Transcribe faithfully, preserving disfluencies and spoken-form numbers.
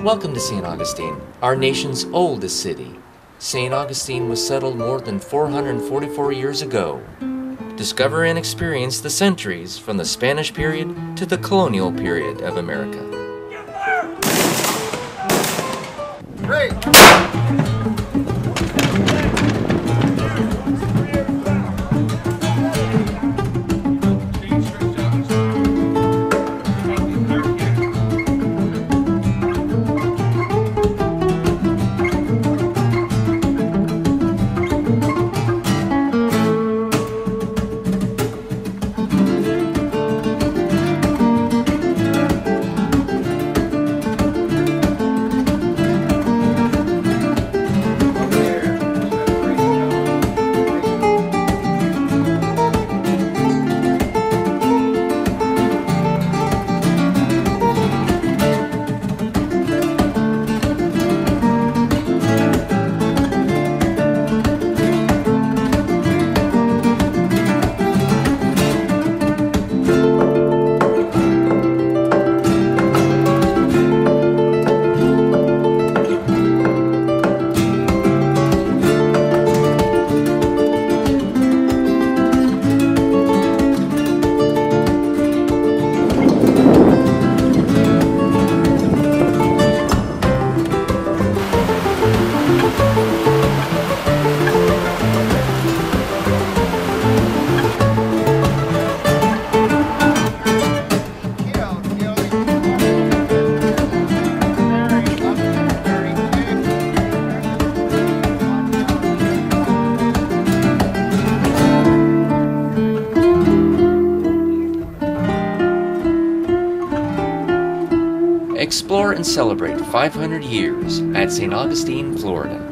Welcome to Saint Augustine, our nation's oldest city. Saint Augustine was settled more than four hundred forty-four years ago. Discover and experience the centuries from the Spanish period to the colonial period of America. Great. Explore and celebrate five hundred years at Saint Augustine, Florida.